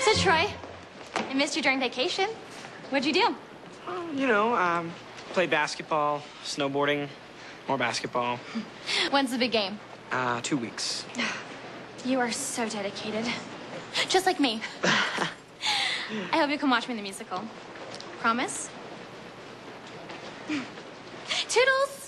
So, Troy, I missed you during vacation. What'd you do? Played basketball, snowboarding, more basketball. When's the big game? 2 weeks. You are so dedicated. Just like me. I hope you can watch me in the musical. Promise? Toodles!